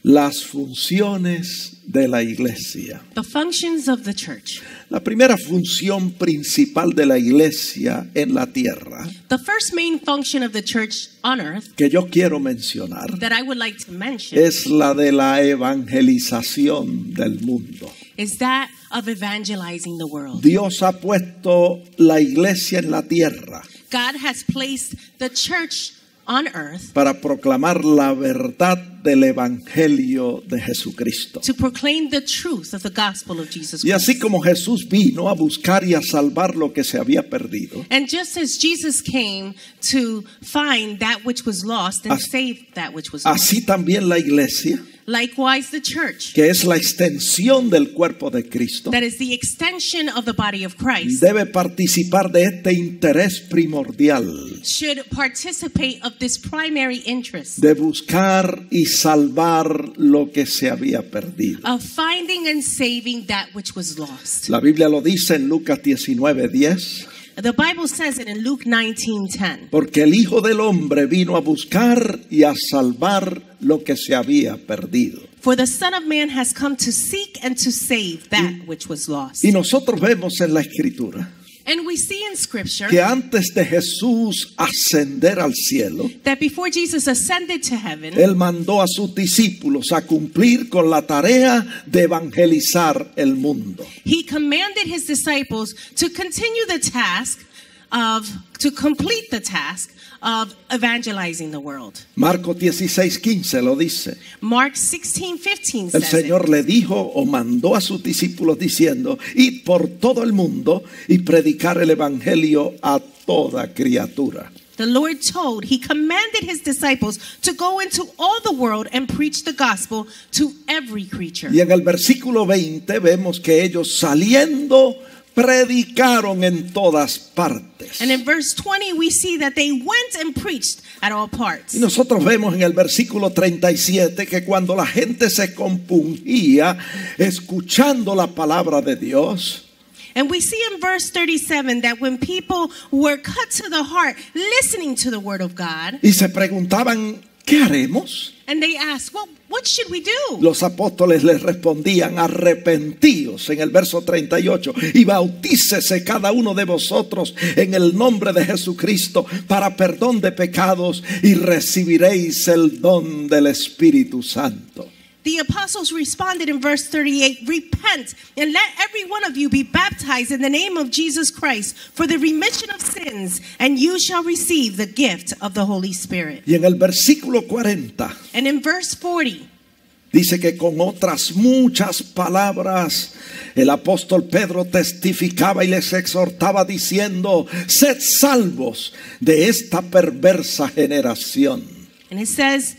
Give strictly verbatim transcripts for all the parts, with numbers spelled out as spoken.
Las funciones de la iglesia. The functions of the church. La primera función principal de la iglesia en la tierra, The first main function of the church on earth que yo quiero mencionar, that I would like to mention es la de la evangelización del mundo. is that of evangelizing the world. Dios ha puesto la iglesia en la tierra God has placed the church on earth para proclamar la verdad del evangelio de Jesucristo. to proclaim the truth of the gospel of Jesus Y Christ. así como Jesús vino a buscar y a salvar lo que se había perdido, And just as Jesus came to find that which was lost and As- save that which was lost, así también la iglesia, likewise the church, que es la extensión del cuerpo de Cristo, that is the extension of the body of Christ, debe participar de este interés primordial should participate of this primary interest de buscar y salvar lo que se había perdido. of finding and saving that which was lost. La Biblia lo dice en Lucas diecinueve diez, The Bible says it in Luke nineteen ten. porque el Hijo del Hombre vino a buscar y a salvar lo que se había perdido. For the Son of Man has come to seek and to save that which was lost. Y nosotros vemos en la Escritura And we see in Scripture que antes de Jesús ascender al cielo, that before Jesus ascended to heaven, Él mandó a sus discípulos a cumplir con la tarea de evangelizar el mundo. He commanded his disciples to continue the task of, to complete the task of evangelizing the world. Marcos dieciséis quince lo dice. Mark sixteen fifteen El says Señor it. le dijo o mandó a sus discípulos diciendo: id por todo el mundo y predicar el evangelio a toda criatura. The Lord told, he commanded his disciples to go into all the world and preach the gospel to every creature. Y en el versículo veinte vemos que ellos saliendo predicaron en todas partes. And in verse twenty, we see that they went and preached at all parts. Y nosotros vemos en el versículo treinta y siete que cuando la gente se compungía escuchando la palabra de Dios, And we see in verse thirty-seven that when people were cut to the heart listening to the word of God, y se preguntaban, ¿qué haremos? and they asked, well, what should we do? Los apóstoles les respondían: arrepentíos, en el verso treinta y ocho, y bautícese cada uno de vosotros en el nombre de Jesucristo para perdón de pecados y recibiréis el don del Espíritu Santo. The apostles responded in verse thirty-eight, repent and let every one of you be baptized in the name of Jesus Christ for the remission of sins, and you shall receive the gift of the Holy Spirit. Y en el versículo cuarenta And in verse forty, dice que con otras muchas palabras el apóstol Pedro testificaba y les exhortaba diciendo: sed salvos de esta perversa generación. and it says,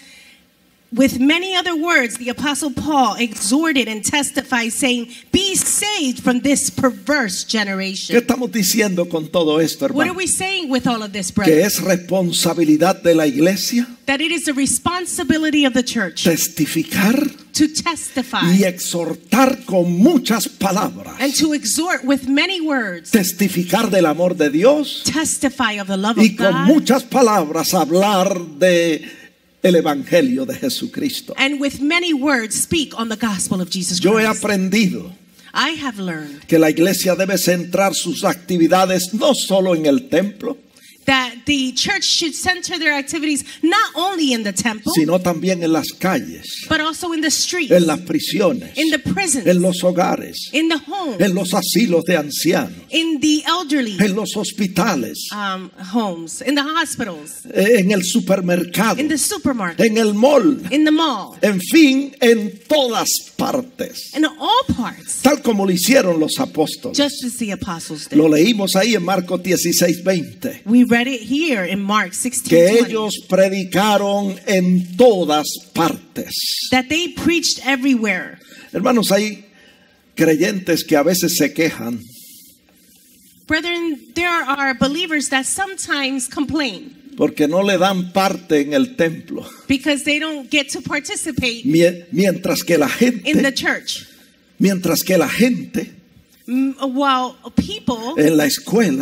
with many other words, the apostle Paul exhorted and testified, saying, be saved from this perverse ¿Qué generation. estamos diciendo con todo esto, What are hermano? we saying with all of this, Que brother? es responsabilidad de la iglesia That it is the responsibility of the church testificar to testify y exhortar con muchas palabras, and to exhort with many words, testificar del amor de Dios testify of the love y of con God, muchas palabras hablar de el evangelio de Jesucristo. and with many words speak on the gospel of Jesus Yo he Christ. aprendido I have learned que la iglesia debe centrar sus actividades no solo en el templo, that the church should center their activities not only in the temple, sino también en las calles, but also in the streets, en las prisiones, in the prisons, en los hogares, in the homes, en los asilos de ancianos, in the elderly en los hospitales, um, homes, in the hospitals, en el supermercado, in the supermarket, en el mall, in the mall, en fin, en todas partes, in all parts, tal como lo hicieron los apóstoles. just as the apostles did. Lo leímos ahí en Marcos dieciséis veinte, We read it here in Mark sixteen que twenty, ellos predicaron en todas partes. that they preached everywhere. Hermanos, hay creyentes que a veces se quejan Brethren, there are believers that sometimes complain porque no le dan parte en el templo, because they don't get to participate Mie- mientras que la in the gente, church. mientras que la gente Mm, While people en la escuela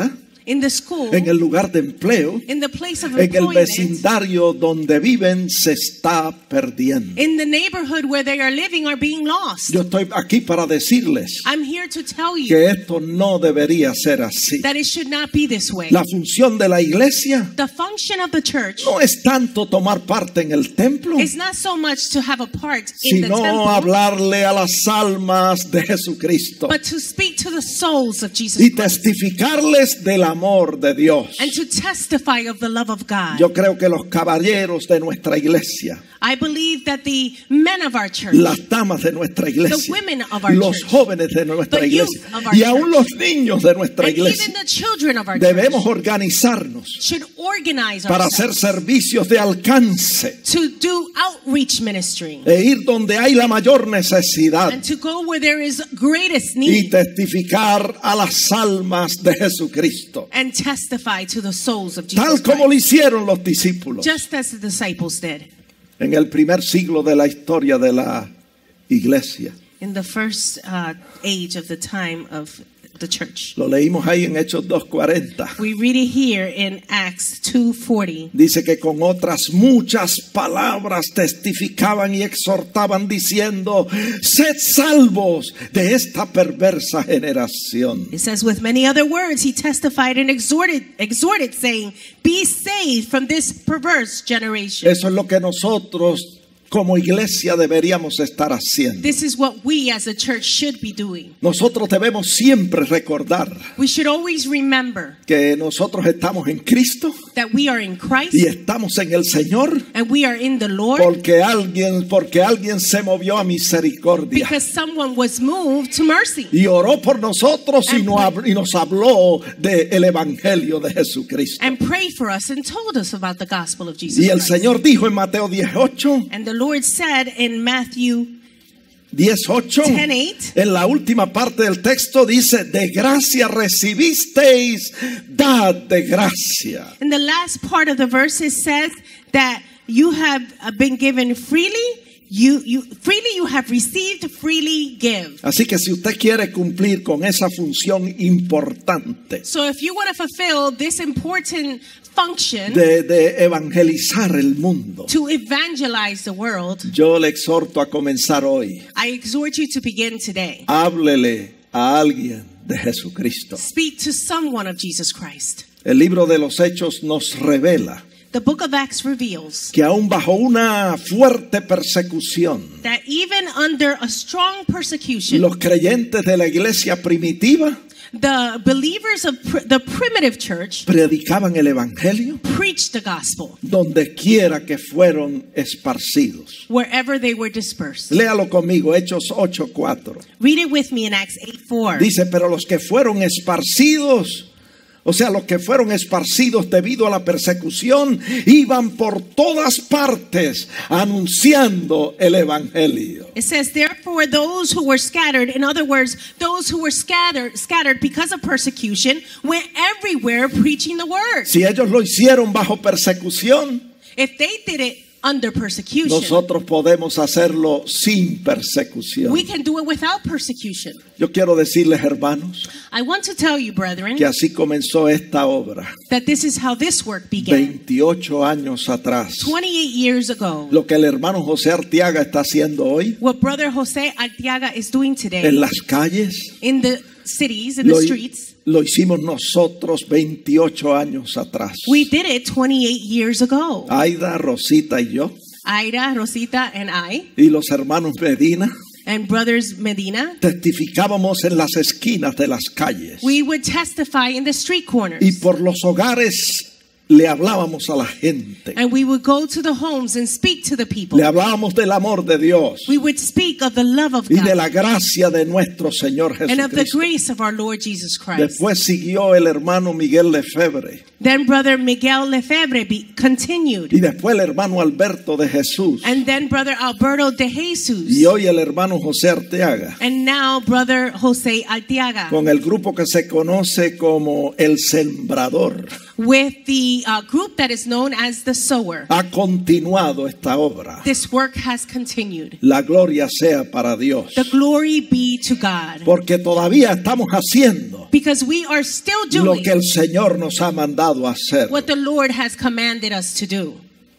in the school, en el lugar de empleo, in the place of en el employment, vecindario donde viven, se está perdiendo. in the neighborhood where they are living are being lost. Yo estoy aquí para decirles I'm here to tell you que esto no debería ser así. that it should not be this way. La función de la iglesia The function of the church no es tanto tomar parte en el templo, is not so much to have a part in the sino temple, hablarle a las almas de Jesucristo but to speak to the souls of Jesus y Christ testificarles del amor de Dios. and to testify of the love of God. Yo creo que los caballeros de nuestra iglesia, I believe that the men of our church, las damas de nuestra iglesia, the women of our los church, jóvenes de nuestra the iglesia youth of our y aún church, los niños de nuestra and iglesia even the children of our debemos church organizarnos should organize para hacer ourselves servicios de alcance to do outreach ministry e ir donde hay la mayor necesidad and to go where there is greatest y need testificar a las almas de Jesucristo, and testify to the souls of Jesus tal como lo Christ, hicieron los discípulos just as the disciples did en el primer siglo de la historia de la iglesia. in the first uh, age of the time of the church. Lo leímos ahí en Hechos dos cuarenta. We read it here in Acts two forty. Dice que con otras muchas palabras testificaban y exhortaban diciendo: sed salvos de esta perversa generación. It says, with many other words, he testified and exhorted, exhorted, saying, be saved from this perverse generation. Eso es lo que nosotros como iglesia deberíamos estar haciendo. This is what we as a church should be doing. Nosotros debemos siempre recordar We should always remember que nosotros estamos en Cristo that we are in Christ y estamos en el Señor and we are in the Lord porque alguien, porque alguien se movió a misericordia because someone was moved to mercy y oró por nosotros y nos habló, y nos habló del evangelio de Jesucristo. and prayed for us and told us about the gospel of Jesus Y el Christ. Señor dijo en Mateo dieciocho, And the Lord said in Matthew dieciocho, ten eight, en la última parte del texto dice: de gracia recibisteis, dad de gracia. in the last part of the verse it says that you have uh, been given freely, you you freely you have received, freely give. Así que si usted quiere cumplir con esa función importante So if you want to fulfill this important function de, de evangelizar el mundo, to evangelize the world, yo le exhorto a comenzar hoy. I exhort you to begin today. Háblele a alguien de Jesucristo. Speak to someone of Jesus Christ. El libro de los Hechos nos revela The book of Acts reveals que aún bajo una fuerte persecución, that even under a strong persecution, los creyentes de la iglesia primitiva the believers of pr- the primitive church predicaban el evangelio preached the gospel donde quiera que fueron esparcidos. wherever they were dispersed. Léalo conmigo, Hechos ocho cuatro. Read it with me in Acts eight four. Dice: pero los que fueron esparcidos, o sea, los que fueron esparcidos debido a la persecución, iban por todas partes anunciando el evangelio. It says, therefore, those who were scattered, in other words, those who were scattered, scattered because of persecution, went everywhere preaching the word. Si ellos lo hicieron bajo persecución, If they did it under persecution, nosotros podemos hacerlo sin persecución. we can do it without persecution. Yo quiero decirles, hermanos, I want to tell you, brethren, que así comenzó esta obra that this is how this work began. veintiocho años atrás. twenty-eight years ago, Lo que el hermano José Arteaga está haciendo hoy what Brother Jose Arteaga is doing today en las calles, in the cities, in the lo, streets, lo hicimos nosotros veintiocho años atrás. we did it twenty-eight years ago. Aida, Rosita y yo, Ida, Rosita, and I, y los hermanos Medina, and brothers Medina, testificábamos en las esquinas de las calles. we would testify in the street corners. Y por los hogares le hablábamos a la gente. And we would go to the homes and speak to the people. Le hablábamos del amor de Dios We would speak of the love of y de God la gracia de nuestro Señor and of the Jesucristo. grace of our Lord Jesus Christ. Después siguió el hermano Miguel Lefebvre Then Brother Miguel Lefebvre be, continued. y después el hermano Alberto de Jesús And then Brother Alberto de Jesus. y hoy el hermano José Arteaga, And now Brother Jose Arteaga. con el grupo que se conoce como El Sembrador. With the uh, group that is known as the Sower. Ha continuado esta obra. This work has continued. La gloria sea para Dios. The glory be to God. Porque todavía estamos haciendo Because we are still lo doing que el Señor nos ha mandado a hacer. what the Lord has commanded us to do.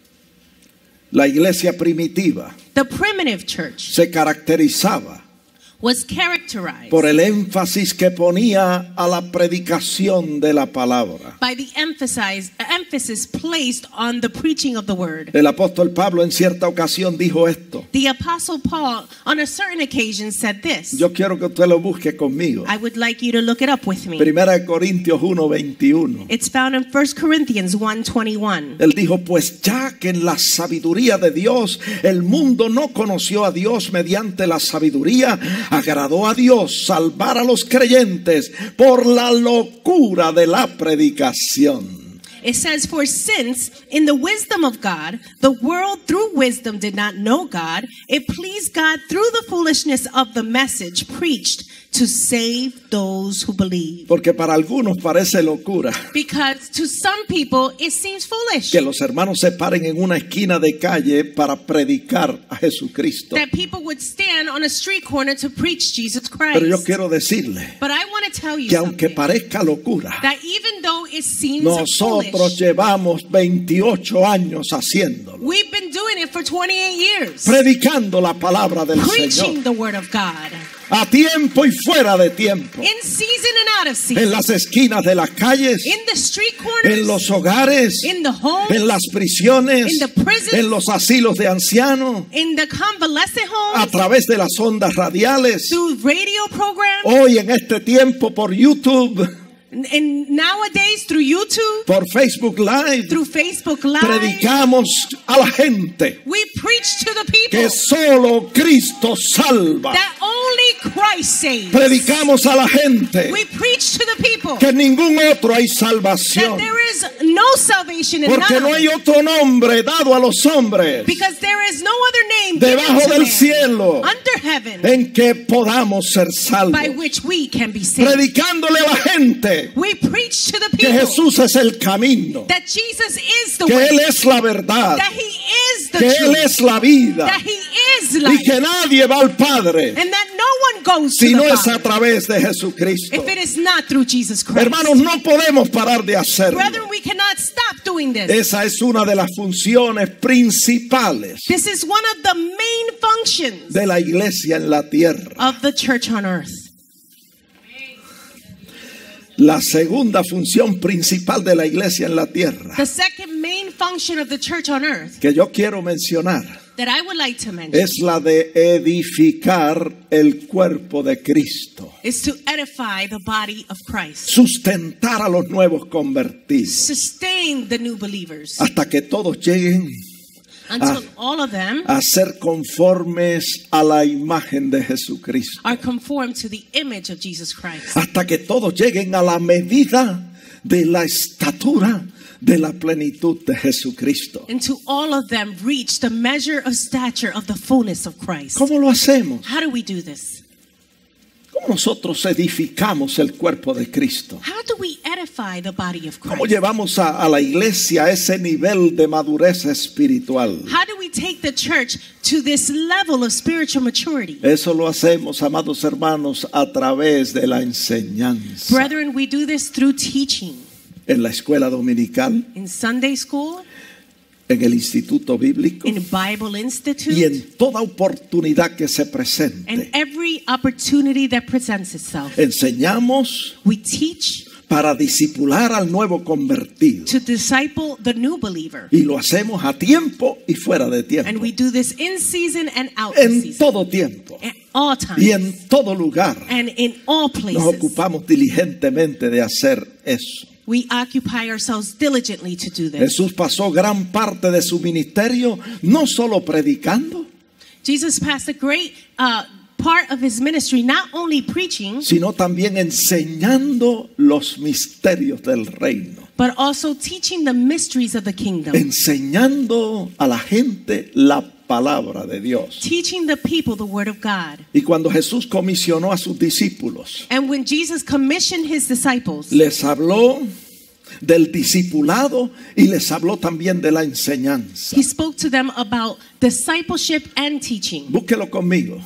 La iglesia primitiva The primitive church se caracterizaba was characterized por el énfasis que ponía a la predicación de la palabra. by the emphasize, emphasis placed on the preaching of the word. El apóstol Pablo en cierta ocasión dijo esto. The Apostle Paul, on a certain occasion, said this. Yo quiero que usted lo busque conmigo. I would like you to look it up with me. Primera de Corintios uno veintiuno. It's found in First Corinthians one twenty-one. Él dijo, pues ya que en la sabiduría de Dios el mundo no conoció a Dios mediante la sabiduría, agradó a Dios salvar a los creyentes por la locura de la predicación. It says, for since in the wisdom of God, the world through wisdom did not know God, it pleased God through the foolishness of the message preached to save those who believe. Porque para algunos parece locura Because to some people it seems foolish que los hermanos se paren en una esquina de calle para predicar a Jesucristo. that people would stand on a street corner to preach Jesus Pero yo Christ. quiero decirle But I want to tell you que aunque something. parezca locura, That even though it seems nosotros foolish, llevamos veintiocho años haciéndolo, we've been doing it for twenty-eight years. predicando la palabra del Preaching Señor, the word of God. a tiempo y fuera de tiempo, In season and out of en season. las esquinas de las calles, In the street corners. en los hogares, In the homes. en las prisiones, In the prisons. en los asilos de ancianos, In the convalescent a homes. través de las ondas radiales, Through radio programs. hoy en este tiempo por YouTube, And nowadays through YouTube. por Facebook Live, Through Facebook Live. predicamos a la gente We preach to the people. que solo Cristo salva. That only Christ saves. Predicamos a la gente We preach to the people. que en ningún otro hay That salvación, there is no salvation in porque none no of hay it. otro nombre dado a los hombres Because there is no other name given debajo to del man cielo under heaven en que podamos ser salvos. by which we can be saved. Predicándole a la gente We preach to the que people Jesús es el camino, that Jesus is the que way, Él es la verdad, that He is the que Él truth, es la vida that He is y life, que nadie va al Padre and that no one goes to si no the es a Father través de Jesucristo. if it is not through Jesus Christ. Hermanos, no podemos parar de hacerlo. Brethren, we cannot stop doing this. Esa es una de las funciones principales This is one of the main functions de la iglesia en la tierra. of the church on earth. La segunda función principal de la iglesia en la tierra The second main function of the church on earth que yo quiero mencionar that I would like to mention es la de edificar el cuerpo de Cristo, is to edify the body of Christ, sustentar a los nuevos convertidos sustain the new believers hasta que todos lleguen until all of them a ser conformes a la imagen de Jesucristo, are conformed to the image of Jesus Christ, hasta que todos lleguen a la medida de la estatura de la plenitud de Jesucristo. until all of them reach the measure of stature of the fullness of Christ. ¿Cómo lo hacemos? How do we do this? ¿Cómo nosotros edificamos el cuerpo de Cristo? How do we edify the body of ¿Cómo Christ? llevamos a, a la iglesia a ese nivel de madurez espiritual? How do we take the church to this level of spiritual maturity? Eso lo hacemos, amados hermanos, a través de la enseñanza. Brethren, we do this through teaching. En la escuela dominical, In Sunday school, en el instituto bíblico in Bible y Institute, en toda oportunidad que se and presente. every opportunity that presents itself. Enseñamos We teach para discipular al nuevo convertido. to disciple the new believer. Y lo hacemos a tiempo y fuera de And tiempo. we do this in season and out of En season. todo tiempo At all y times. en todo lugar. And in all Nos places. ocupamos diligentemente de hacer eso. We occupy ourselves diligently to do this. Jesús pasó gran parte de su ministerio no solo predicando, Jesus passed a great uh, part of his ministry not only preaching, sino también enseñando los misterios del reino. but also teaching the mysteries of the kingdom. Enseñando a la gente la palabra de Dios. Teaching the people the word of God. Y cuando Jesús comisionó a sus discípulos, And when Jesus commissioned his disciples, les habló del discipulado y les habló también de la enseñanza. he spoke to them about discipleship and teaching. Búsquelo conmigo.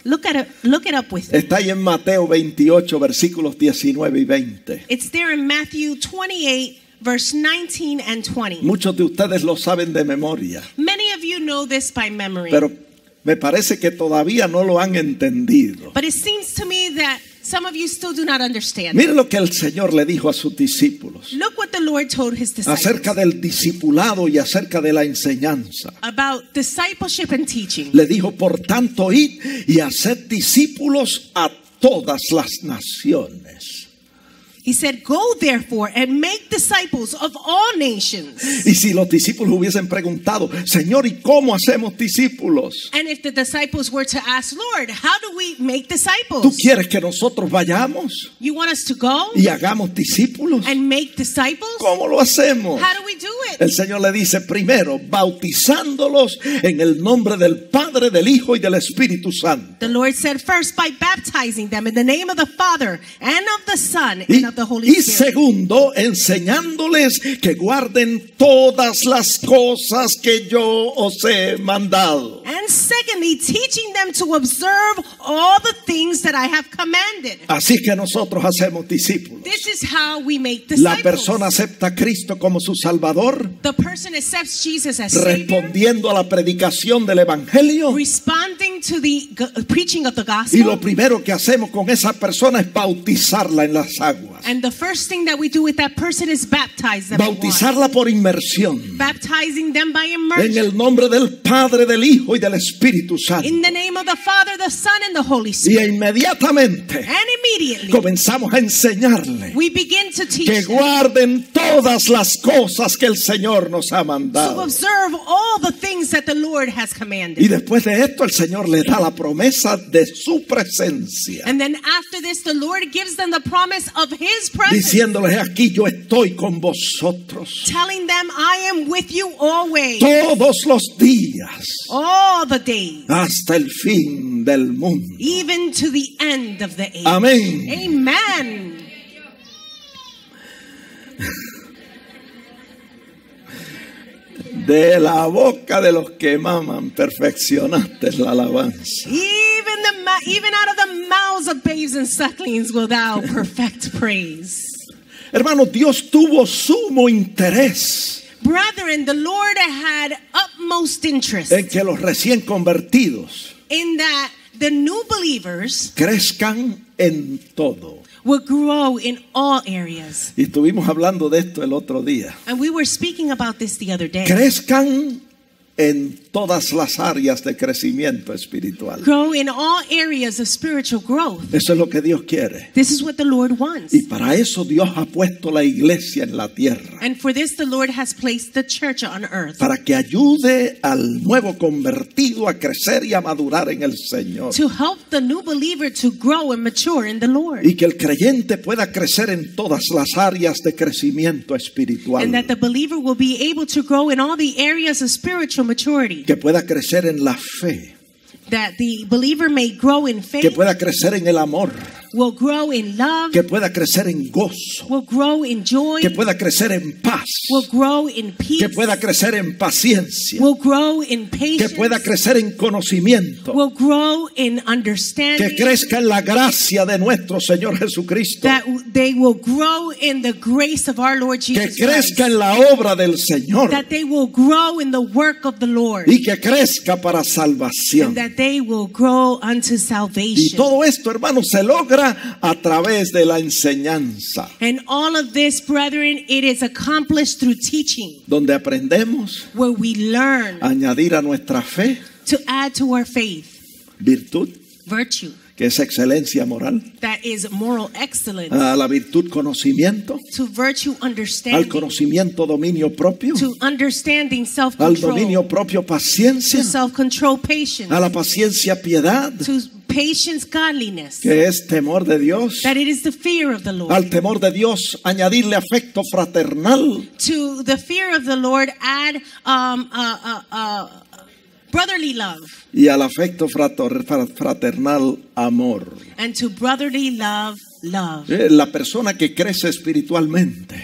Look at it, look it up with me. Está ahí en Mateo veintiocho, versículos diecinueve y veinte. It's there in Matthew twenty-eight, verse nineteen and twenty. Muchos de ustedes lo saben de memoria, Many of you know this by memory. pero me parece que todavía no lo han entendido. But it seems to me that some of you still do not understand. Mire lo que el Señor le dijo a sus discípulos Look what the Lord told his disciples acerca del discipulado y acerca de la enseñanza. about discipleship and teaching. Le dijo, por tanto, id y haced discípulos a todas las naciones. He said, go therefore and make disciples of all nations. Y si los discípulos hubiesen preguntado, Señor, ¿y cómo hacemos discípulos? And if the disciples were to ask, Lord, how do we make ¿Tú disciples? quieres que nosotros vayamos You want us to go y hagamos discípulos? and make disciples? ¿Cómo lo hacemos? How do we do El it? Señor le dice, primero, bautizándolos en el nombre del Padre, del Hijo y del Espíritu Santo. The Lord said first by baptizing them in the name of the Father and of the Son Y, and of the Holy y Spirit. segundo, enseñándoles que guarden todas las cosas que yo os he mandado. And secondly, teaching them to observe all the things that I have commanded. Así que nosotros hacemos discípulos. This is how we make La disciples. persona acepta a Cristo como su Salvador, The person accepts Jesus as Savior, respondiendo a la predicación del Evangelio. responding to the go- preaching of the Y lo gospel. primero que hacemos con esa persona es bautizarla en las aguas. And the first thing that we do with that person is baptize them in water. Bautizarla por inmersión. Baptizing them by En immersion. el nombre del Padre, del Hijo y del Espíritu Santo. In the name of the Father, the Son, and the Holy Y Spirit. inmediatamente And immediately, comenzamos a enseñarle we begin to teach que them guarden todas las cosas que el Señor nos ha to mandado. observe all the things that the Lord has commanded. Y después de esto el Señor les da la promesa de su presencia, And then after this, the Lord gives them the promise of His presence, diciéndoles, aquí yo estoy con vosotros telling them, I am with you always, todos los días all the days, hasta el fin del mundo. even to the end of the age. Amén. Amen. De la boca de los que maman perfeccionaste la alabanza. Even the ma- even out of the mouths of babes and sucklings will thou perfect praise. Hermanos, Dios tuvo sumo interés Brethren, the Lord had utmost interest en que los recién convertidos in that the new believers crezcan en todo. will grow in all areas. Y estuvimos hablando de esto el otro día. And we were speaking about this the other day. Crezcan en todas las áreas de crecimiento espiritual. Grow in all areas of spiritual growth. Eso es lo que Dios quiere. This is what the Lord wants. Y para eso Dios ha puesto la iglesia en la tierra. And for this, the Lord has placed the church on earth Para que ayude al nuevo convertido a crecer y a madurar en el Señor. to help the new believer to grow and mature in the Lord. Y que el creyente pueda crecer en todas las áreas de crecimiento espiritual. And that the believer will be able to grow in all the areas of spiritual maturity. Que pueda crecer en la fe. That the believer may grow in Que faith, pueda crecer en el amor. will grow in love, Que pueda crecer en gozo. will grow in joy, Que pueda crecer en paz. will grow in peace, Que pueda crecer en paciencia. will grow in Que patience, pueda crecer en conocimiento. will grow in Que understanding, crezca en la gracia de nuestro Señor Jesucristo. that they will grow in the grace of our Lord Que Jesus Christ, crezca en la obra del Señor. that they will grow in the work of the Lord, Y que crezca para salvación. and that they will grow unto Y salvation. todo esto, hermanos, se logra a través de la enseñanza, And all of this, brethren, it is accomplished through teaching, donde aprendemos where we learn a añadir a nuestra fe to add to our faith virtud, virtue, que es excelencia moral, that is moral excellence, a la virtud conocimiento, to virtue al understanding, conocimiento dominio propio, to understanding al self-control, dominio propio paciencia, to self-control patience, a la paciencia piedad, to patience godliness, que es temor de Dios, that it is the fear of the Lord. al temor de Dios añadirle afecto fraternal, To the fear of the Lord add um, uh, uh, uh, brotherly love, y al afecto frater- fraternal amor. and to brotherly love, love. Eh, La persona que crece espiritualmente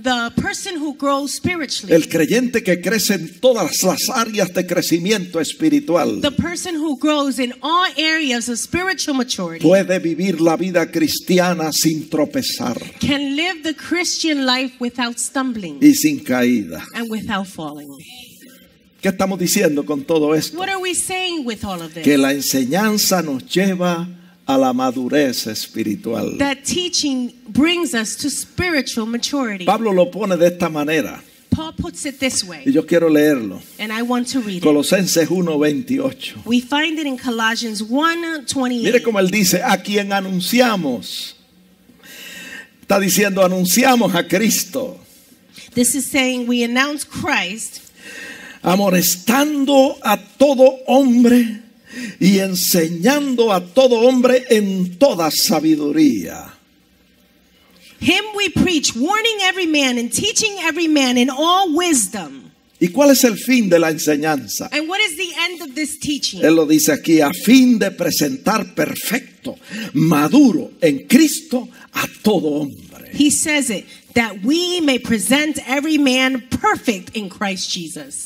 the person who grows spiritually, el creyente que crece en todas las áreas de crecimiento espiritual, the person who grows in all areas of spiritual maturity, puede vivir la vida cristiana sin tropezar can live the Christian life without stumbling y sin caída. and without falling. ¿Qué estamos diciendo con todo esto? What are we saying with all of this? Que la enseñanza nos lleva a la madurez espiritual. That teaching brings us to spiritual maturity. Pablo lo pone de esta manera Paul puts it this way, y yo quiero leerlo. and I want to read it. Colosenses uno veintiocho. We find it in Colossians one twenty-eight. Mire cómo él dice, a quien anunciamos. Está diciendo, anunciamos a Cristo, This is saying we announce Christ, amonestando a todo hombre y enseñando a todo hombre en toda sabiduría. him we preach, warning every man and teaching every man in all wisdom. ¿Y cuál es el fin de la enseñanza? And what is the end of this teaching? Él lo dice aquí, a fin de presentar perfecto, maduro en Cristo a todo hombre. He says it, that we may present every man perfect in Christ Jesus.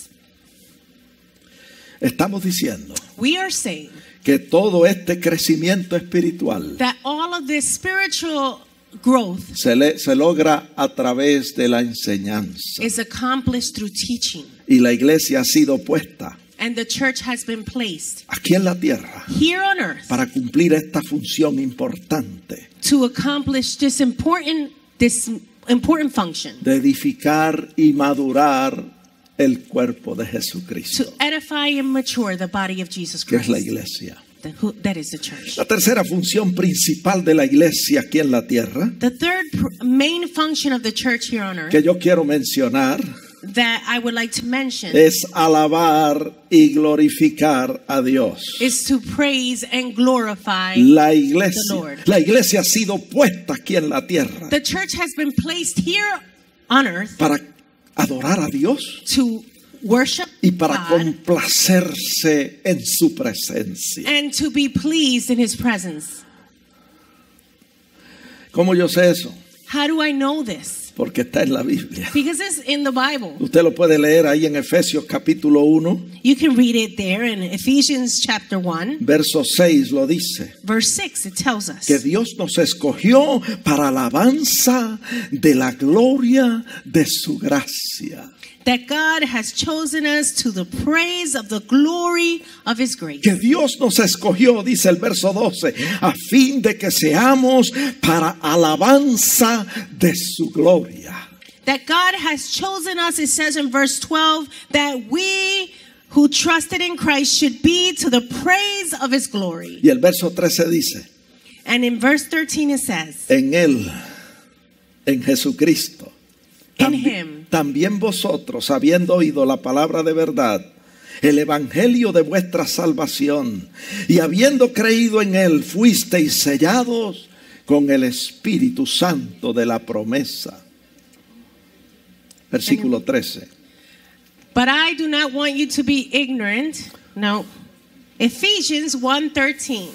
Estamos diciendo We are saying que todo este crecimiento espiritual that all of this spiritual growth se, le, se logra a través de la enseñanza. is accomplished through teaching. Y la iglesia ha sido puesta And the church has been placed aquí en la tierra here on earth para cumplir esta función importante to accomplish this important, this important function. de edificar y madurar el cuerpo de To Jesucristo, edify and mature the body of Jesus que es la Christ. iglesia. The- who- That is the church. La tercera función principal de la iglesia aquí en la tierra, The third pr- main function of the church here on earth que yo quiero mencionar, that I would like to mention es alabar y glorificar a Dios. is to praise and glorify La the iglesia, Lord. la iglesia ha sido puesta aquí en la tierra The church has been placed here on earth para adorar a Dios to worship y para God complacerse en su presencia. and to be pleased in His presence. ¿Cómo yo sé eso? How do I know this? Porque está en la Biblia. Because it's in the Bible. Usted lo puede leer ahí en Efesios capítulo uno, You can read it there in Ephesians chapter one, verso seis lo dice. verse six. It tells us Que Dios nos escogió para alabanza de la gloria de su gracia. that God has chosen us to the praise of the glory of His grace. Que Dios nos escogió, dice el verso doce, a fin de que seamos para alabanza de su gloria. That God has chosen us, it says in verse twelve, that we who trusted in Christ should be to the praise of His glory. Y el verso trece dice, And in verse thirteen it says, en Él, en Jesucristo, In tambi- him. también vosotros, habiendo oído la palabra de verdad, el evangelio de vuestra salvación, y habiendo creído en Él, fuisteis sellados con el Espíritu Santo de la promesa. Versículo trece. But I do not want you to be ignorant. No. Ephesians one thirteen.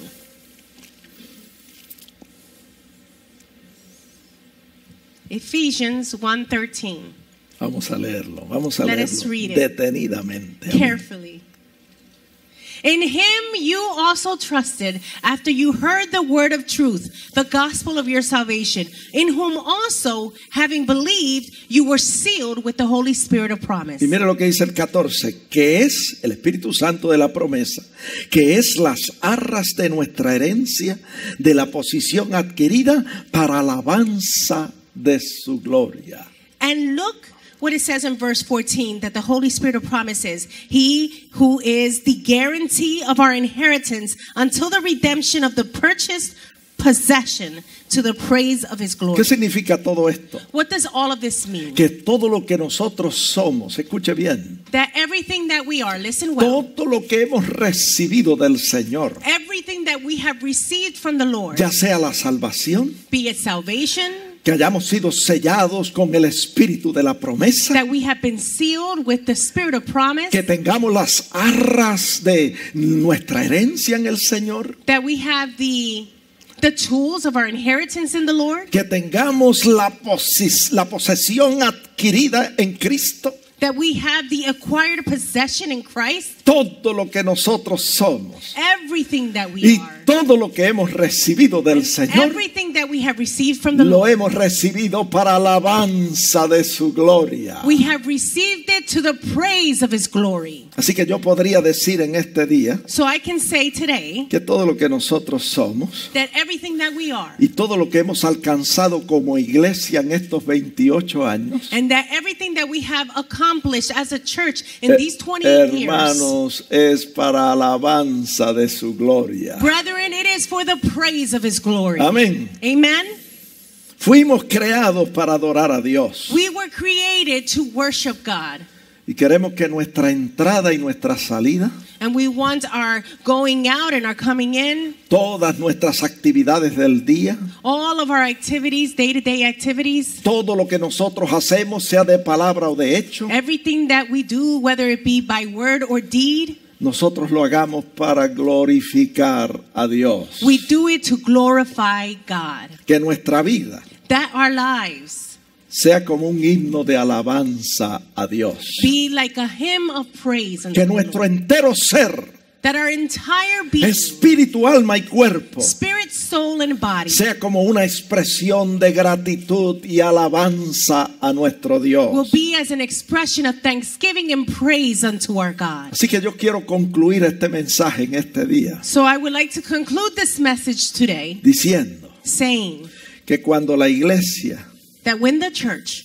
Ephesians one thirteen. Vamos a leerlo, vamos a Let leerlo us read it. detenidamente. Amén. Carefully. In him you also trusted after you heard the word of truth, the gospel of your salvation, in whom also, having believed, you were sealed with the Holy Spirit of promise. Y mire lo que dice el catorce, que es el Espíritu Santo de la promesa, que es las arras de nuestra herencia, de la posición adquirida para alabanza de su gloria. And look what it says in verse fourteen, that the Holy Spirit of promise is He who is the guarantee of our inheritance until the redemption of the purchased possession to the praise of His glory. ¿Qué significa todo esto? What does all of this mean? Que todo lo que nosotros somos, escuche bien, That everything that we are, listen well, todo lo que hemos recibido del Señor, everything that we have received from the Lord, ya sea la salvación, be it salvation, que hayamos sido sellados con el Espíritu de la promesa, that we have been sealed with the Spirit of promise, que tengamos las arras de nuestra herencia en el Señor, that we have the the tools of our inheritance in the Lord, que tengamos la, posis- la posesión adquirida en Cristo, that we have the acquired possession in Christ, todo lo que nosotros somos everything that we y are, todo lo que hemos recibido del Señor, everything that we have received from the lo Lord. hemos recibido para alabanza de su gloria. We have received it to the praise of His glory. Así que yo podría decir en este día So I can say today que todo lo que nosotros somos that everything that we are, y todo lo que hemos alcanzado como iglesia en estos veintiocho años, and that everything that we have accomplished as a church in eh, these twenty-eight years, hermanos, es para alabanza de su gloria. brethren, it is for the praise of His glory. Amén. Amen. Fuimos creados para adorar a Dios We were created to worship God, y queremos que nuestra entrada y nuestra salida, and we want our going out and our coming in, todas nuestras actividades del día, all of our activities, day-to-day activities, todo lo que nosotros hacemos, sea de palabra o de hecho, everything that we do, whether it be by word or deed, nosotros lo hagamos para glorificar a Dios. we do it to glorify God. Que nuestra vida That our lives sea como un himno de alabanza a Dios. be like a hymn of praise unto Que the nuestro Lord. entero ser, That our entire being, espíritu, alma y cuerpo, spirit, soul, and body sea como una expresión de gratitud y alabanza a nuestro will Dios. be as an expression of thanksgiving and praise unto our God. Así que yo quiero concluir este mensaje en este día So I would like to conclude this message today diciendo saying que cuando la iglesia that when the church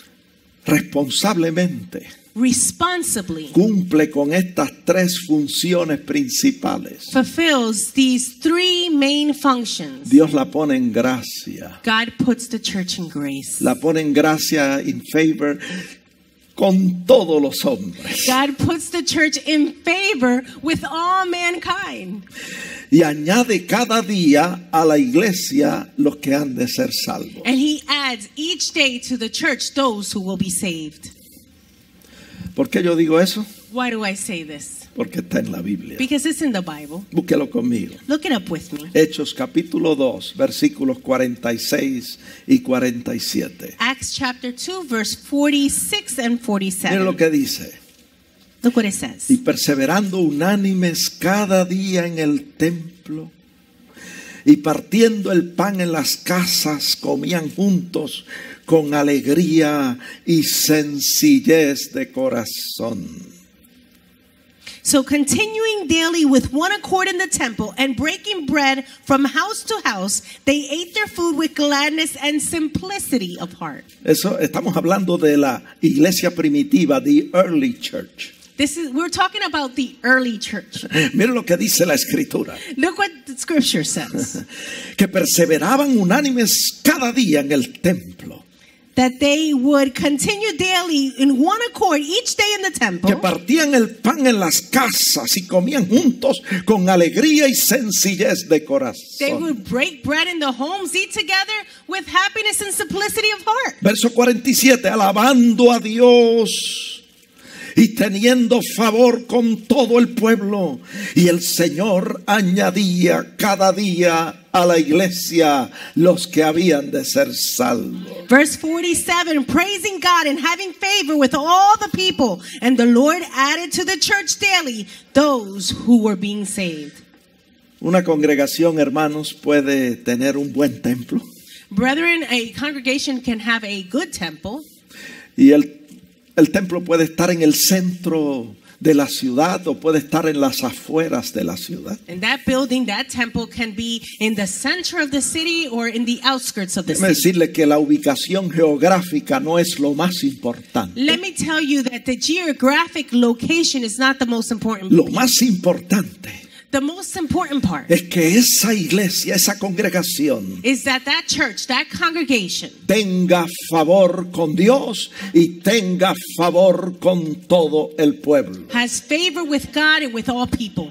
responsablemente responsibly cumple con estas tres funciones principales, fulfills these three main functions, Dios la pone en gracia. God puts the church in grace. La pone en gracia, in favor, con todos los hombres. God puts the church in favor with all mankind. Y añade cada día a la iglesia los que han de ser salvos. And He adds each day to the church those who will be saved. ¿Por qué yo digo eso? Why do I say this? Porque está en la Biblia. Because it's in the Bible. Búsquelo conmigo. Look it up with me. Hechos capítulo dos, versículos cuarenta y seis y cuarenta y siete. Acts chapter two, verse forty-six and Miren forty-seven. lo que dice. Look what it says. Y perseverando unánimes cada día en el templo y partiendo el pan en las casas, comían juntos con alegría y sencillez de corazón. So continuing daily with one accord in the temple and breaking bread from house to house, they ate their food with gladness and simplicity of heart. Eso estamos hablando de la iglesia primitiva, the early church. This is we're talking about the early church. Miren lo que dice la escritura. Look what the scripture says. Que perseveraban unánimes cada día en el templo. That they would continue daily in one accord each day in the temple. Que partían el pan en las casas y comían juntos con alegría y sencillez de They corazón. would break bread in the homes, eat together with happiness and simplicity of heart. Verso cuarenta y siete, alabando a Dios y teniendo favor con todo el pueblo. Y el Señor añadía cada día a la iglesia los que habían de ser salvos. Verse forty-seven, praising God and having favor with all the people. And the Lord added to the church daily those who were being saved. Una congregación, hermanos, puede tener un buen templo Brethren, a congregation can have a good temple. y el, el templo puede estar en el centro de la ciudad o puede estar en las afueras de la ciudad. And that building, that temple can be in the center of the city or in the outskirts of the Déjeme city. decirle que la ubicación geográfica no es lo más importante. Let me tell you that the geographic location is not the most important Lo piece. más importante The most important part es que esa iglesia, esa congregación is that that church, that congregation tenga favor con Dios y tenga favor con todo el pueblo. has favor with God and with all people.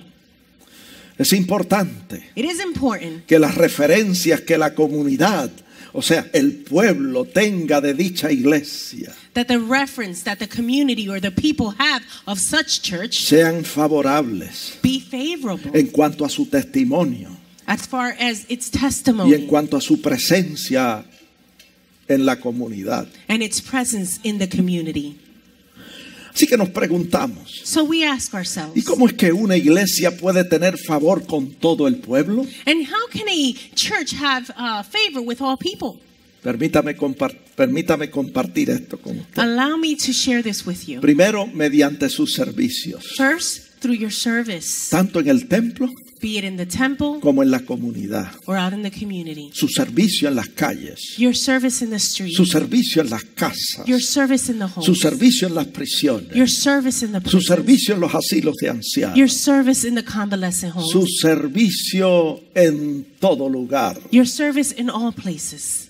Es importante It is important que las referencias que la comunidad, o sea, el pueblo tenga de dicha iglesia, that the reference that the community or the people have of such church sean favorables be favorable en cuanto a su testimonio, as far as its y en testimony cuanto a su presencia en la comunidad. and its presence in the community. Así que nos preguntamos, So we ask ¿y ourselves, cómo es que una iglesia puede tener favor con todo el pueblo? and how can a church have uh, favor with all people? Permítame, compar- permítame compartir esto con usted. Allow me to share this with you. Primero, mediante sus servicios, First, through your service, tanto en el templo be it in the temple como en la comunidad. or out in the community. Su servicio en las calles, Your service in the street, su servicio en las casas, your service in the home, su servicio en las prisiones, your service in the su prisons, servicio en los asilos de your ancianos, service in the convalescent su homes, servicio en todo lugar. your service in all places.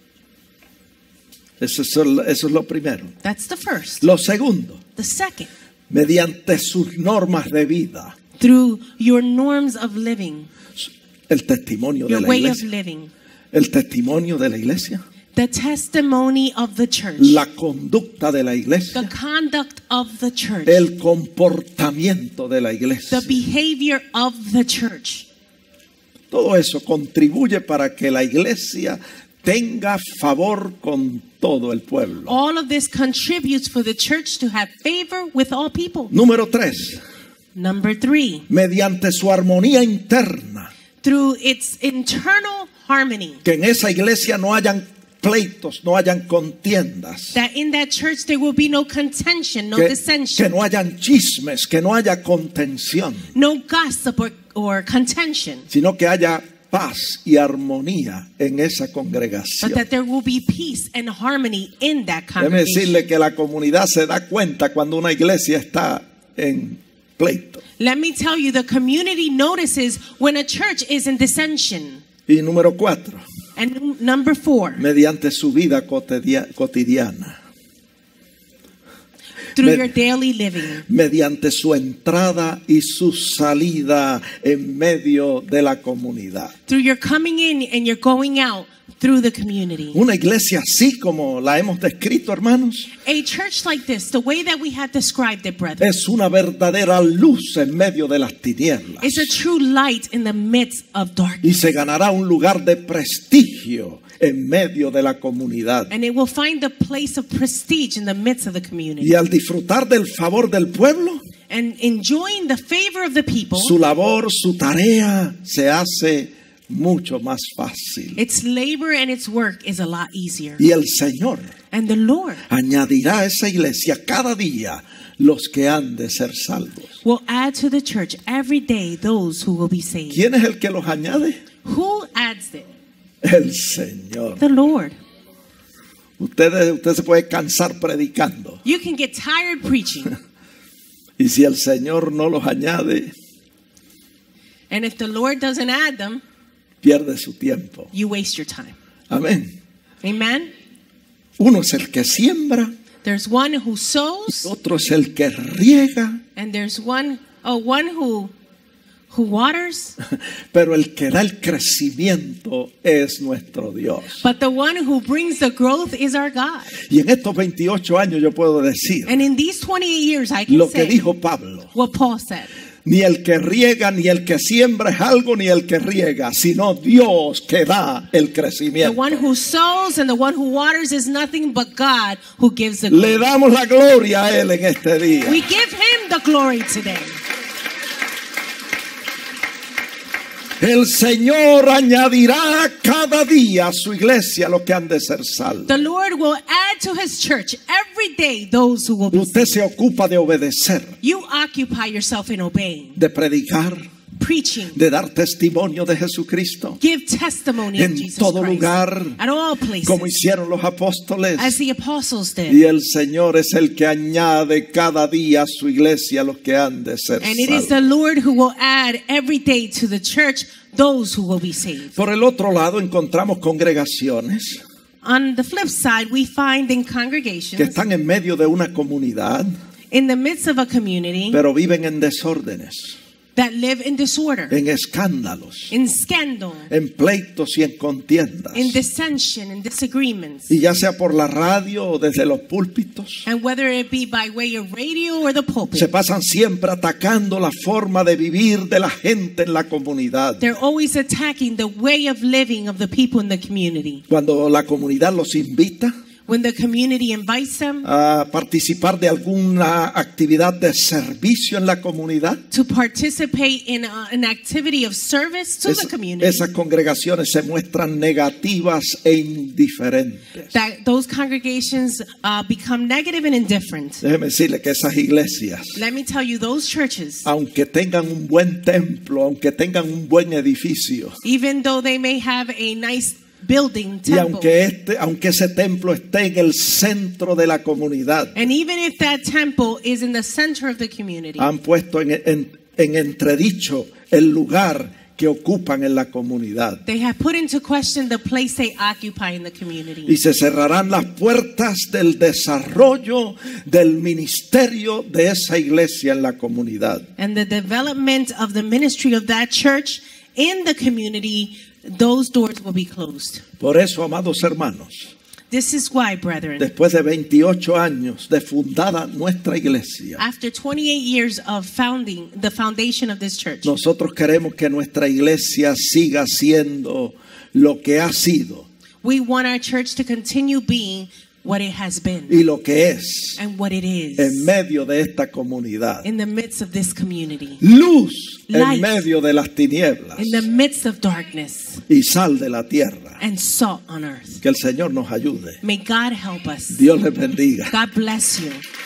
Eso es, el- eso es lo primero. That's the first. Lo segundo, The second, mediante sus normas de vida, through your norms of living, el testimonio de your la way of iglesia, living, el testimonio de la iglesia, the testimony of the church, la conducta de la iglesia, the conduct of the church, el comportamiento de la iglesia. the behavior of the church. Todo eso contribuye para que la iglesia tenga favor con todo el pueblo. All of this contributes for the church to have favor with all people. Número tres, Number three, mediante su armonía interna, through its internal harmony, que en esa iglesia no hayan pleitos, no hayan contiendas, that in that church there will be no contention, no que, que dissension, no hayan chismes, que no haya contención, no gossip or, or contention, sino que haya paz y armonía en esa but congregación. that there will be peace and harmony in that Déjeme congregation. decirle que la comunidad se da cuenta cuando una iglesia está en pleito. Let me tell you, the community notices when a church is in dissension. Y número cuatro, And n- number four, mediante su vida cotidia- cotidiana, through Me- your daily living, mediante su entrada y su salida en medio de la comunidad. through your coming in and your going out through the community. Una iglesia así como la hemos descrito, hermanos, A church like this, the way that we have described it, brethren, es una verdadera luz en medio de las tinieblas. is a true light in the midst of Y darkness. se ganará un lugar de prestigio en medio de la comunidad. And it will find a place of prestige in the midst of the community. Y al disfrutar del favor del pueblo, And enjoying the favor of the people, su labor, su tarea se hace mucho más fácil. its labor and its work is a lot easier. Y el Señor And the Lord añadirá a esa iglesia cada día los que han de ser salvos. will add to the church every day those who will be saved. ¿Quién es el que los añade? Who adds it? El Señor. The Lord. Usted, usted se puede cansar predicando. You can get tired preaching, Y si el Señor no los añade, and if the Lord doesn't add them, pierde su tiempo. you waste your time. Amén. Amen? Uno es el que siembra, There's one who sows, otro es el que riega, and there's one, oh, one who, who waters, pero el que da el crecimiento es nuestro Dios. but the one who brings the growth is our God. Y en estos veintiocho años yo puedo decir And in these twenty-eight years, I can lo que say dijo Pablo. what Paul said. Ni el que riega, ni el que siembra es algo, ni el que riega, sino Dios que da el The crecimiento. one who sows and the one who waters is nothing but God who gives the Le growth. damos la gloria a Él en este día. We give him the glory today. El Señor añadirá cada día a su iglesia los que han de ser salvos. The Lord will add to his church every day those who will be Usted saved. se ocupa de obedecer, You occupy yourself in obeying, de predicar, preaching, de dar testimonio de Jesucristo give testimony of en Jesus todo Christ lugar, at all places, como hicieron los apóstoles. as the apostles did. Y el Señor es el que añade cada día a su iglesia los que han de ser And it is the salvos. Lord who will add every day to the church those who will be saved. Por el otro lado encontramos congregaciones On the flip side, we find in que congregations están en medio de una comunidad, in the midst of a community, pero viven en desórdenes. that live in disorder, en escándalos, in scandal, en pleitos y en contiendas. in dissension and disagreements. Y ya sea por la radio o desde los púlpitos, And whether it be by way of radio or the pulpit, se pasan siempre atacando la forma de vivir de la gente en la comunidad. they're always attacking the way of living of the people in the community. Cuando la comunidad los invita When the community invites them a participar de alguna actividad de servicio en la comunidad, to participate in uh, an activity of service to es- the community, esas congregaciones se muestran negativas e indiferentes. that those congregations uh, become negative and indifferent. Déjeme decirle que esas iglesias, Let me tell you, those churches, aunque tengan un buen templo, aunque tengan un buen edificio, even though they may have a nice building, y temple, aunque este, aunque ese templo esté en el centro de la comunidad, and even if that temple is in the center of the community, han puesto en, en, en entredicho el lugar que ocupan en la comunidad. they have put into question the place they occupy in the community. Y se cerrarán las puertas del desarrollo del ministerio de esa iglesia en la comunidad. And the development of the ministry of that church in the community, those doors will be closed. Por eso, amados hermanos, This is why, brethren, después de veintiocho años de fundada nuestra iglesia, after twenty-eight years of founding the foundation of this church, nosotros queremos que nuestra iglesia siga siendo lo que ha sido we want our church to continue being what it has been y lo que es and what it is en medio de esta comunidad. in the midst of this community, Luz en Light. medio de las tinieblas in the midst of darkness, y sal de la tierra. and salt on earth. Que el Señor nos ayude. May God help us. Dios les bendiga. God bless you.